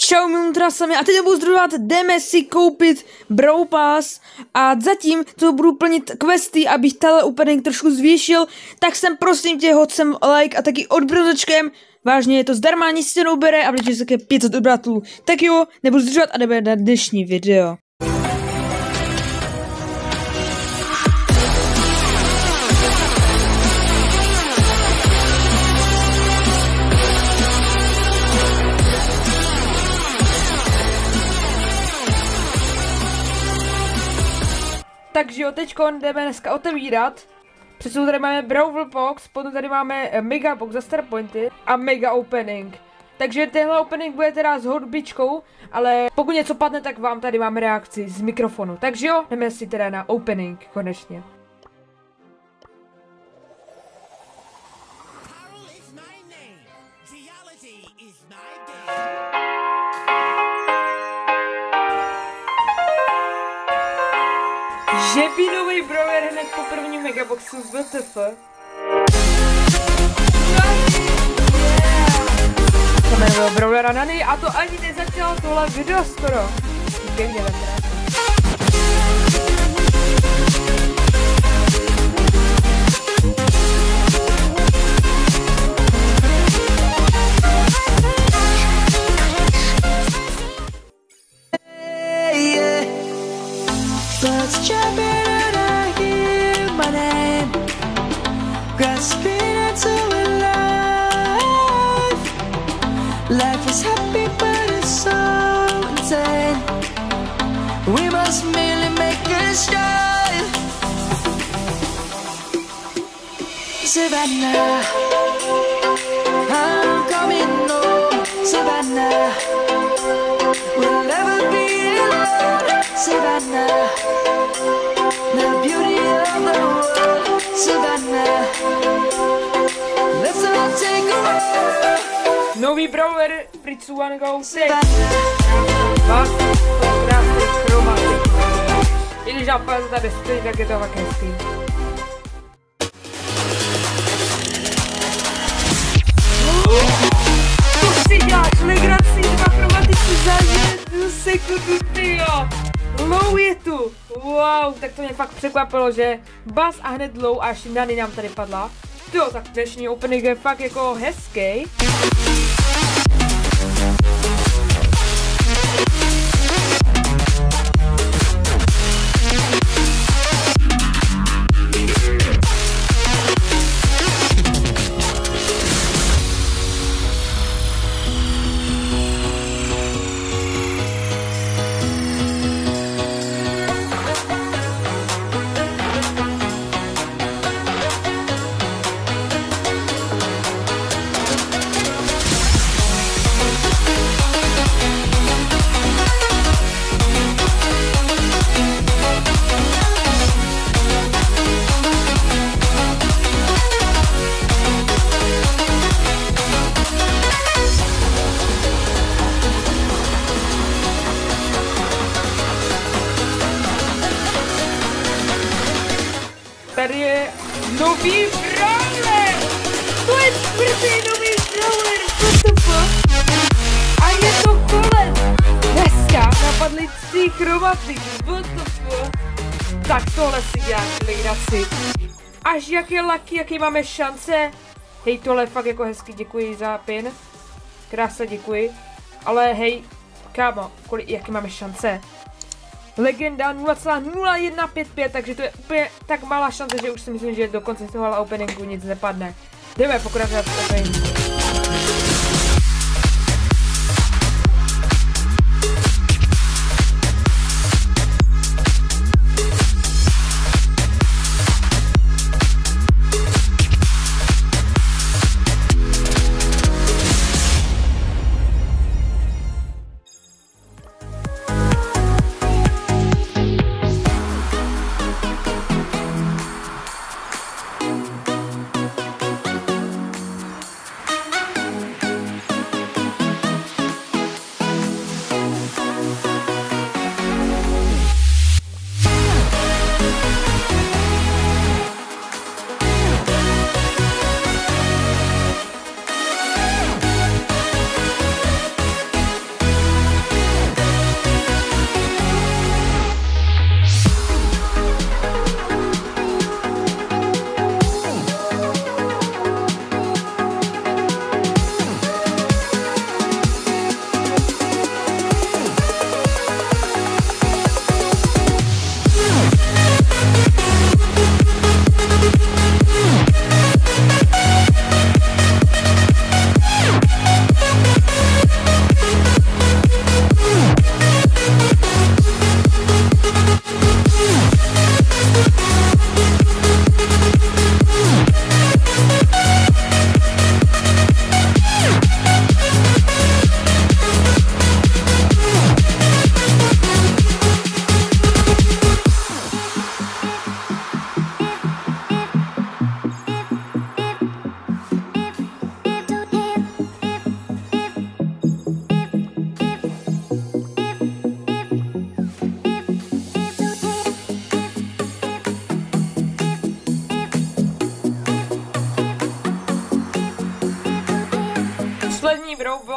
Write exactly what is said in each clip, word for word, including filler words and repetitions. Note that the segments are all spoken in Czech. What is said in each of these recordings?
Čau, milí sami a teď budu združovat, jdeme si koupit Brawl Pass a zatím to budu plnit questy, abych tenhle opening trošku zvýšil, tak jsem prosím tě, hoď sem like a taky odbrozačkem, vážně je to zdarma, nic se neubere a protože se také pět set odbratlů. Tak jo, nebudu zdržovat a jdeme na dnešní video. Takže jo, teďko jdeme dneska otevírat. Přesně tady máme Brawl Box, potom tady máme Mega Box za Star Pointy a Mega Opening. Takže tenhle opening bude teda s hudbičkou, ale pokud něco padne, tak vám tady máme reakci z mikrofonu. Takže jo, jdeme si teda na opening konečně. Že by nový brawler hned po prvním megaboxu W T F. To jmenuje brawlera Nany a to ani nezačalo tohle video skoro. Pěkně veterán. Birds chirping and I hear my name, grasping into life. Life is happy but it's so insane. We must merely make a start. Savannah, I'm coming home. Savannah, we'll never be alone. Savannah, the beauty of the world. Savannah, let's all take a walk. Nový brawler Fritzu One Go Six. Vás to krásný chromatik. I když nápad tady stojí, tak je to fakt hezký. To si děláš legraci, dva chromatiky za jednu sekundu, tyjo. Low je tu, wow, tak to mě fakt překvapilo, že Buzz a hned Low až Nany nám tady padla. Jo, tak dnešní opening je fakt jako hezký. Tady je nový brawler! To je čtvrtý nový brawler! W T F? A je to kolem! Dneska napadly tři chromatiky! W T F? Tak tohle si děláš legraci. Až jak je lucky, jaký máme šance. Hej, tohle je fakt jako hezky, děkuji za pin. Krása, děkuji. Ale hej, kámo, kolik, jaký máme šance? Legenda nula celá nula jedna pět pět, takže to je úplně tak malá šance, že už si myslím, že do konce tohohle openingu nic nepadne. Jdeme pokračovat v openingu.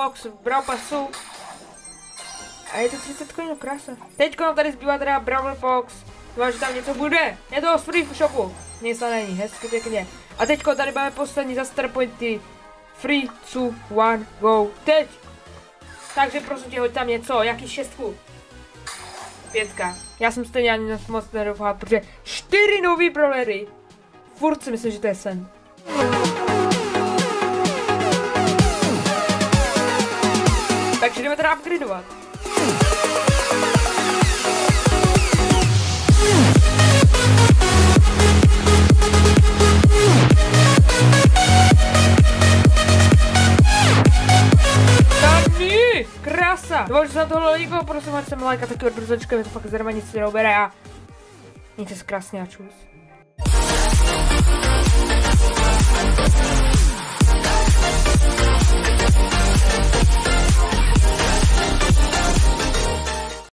box v Brawl Passu. A je to třicet coinů, krása. Teďko nám tady zbývá teda Brawl Box. Dívám, že tam něco bude. Je to z free shopu. Nic to není, hezky pěkně. A teďko tady máme poslední za star pointy. Free, two, one, go. Teď. Takže prosím tě, hoď tam něco, jaký šestku. Pětka. Já jsem stejně ani moc nedoufal, protože čtyři nový brawlery. Furt si myslím, že to je sen. Takže jdeme teda upgradeovat. Krása! Doufám, že se vám tohle líbilo, prosím, ať jsem like a taky odbrzočka, mi to fakt zdarma nic neubere a mějte se krásně a čus.